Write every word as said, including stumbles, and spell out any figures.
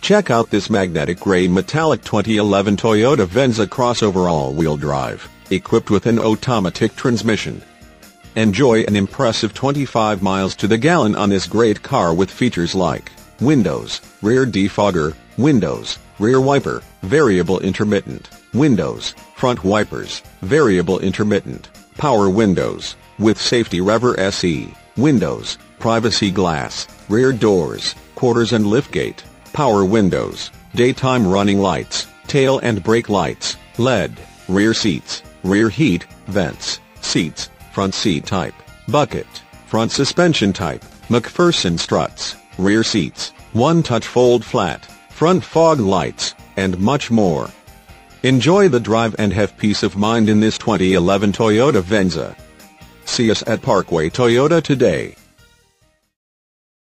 Check out this magnetic gray metallic twenty eleven Toyota Venza crossover all-wheel drive, equipped with an automatic transmission. Enjoy an impressive twenty-five miles to the gallon on this great car with features like windows, rear defogger, windows, rear wiper, variable intermittent, windows, front wipers, variable intermittent, power windows, with safety rever S E, windows, privacy glass, rear doors, quarters and liftgate, power windows, daytime running lights, tail and brake lights, L E D, rear seats, rear heat, vents, seats, front seat type, bucket, front suspension type, McPherson struts, rear seats, one-touch fold flat, front fog lights, and much more. Enjoy the drive and have peace of mind in this twenty eleven Toyota Venza. See us at Parkway Toyota today.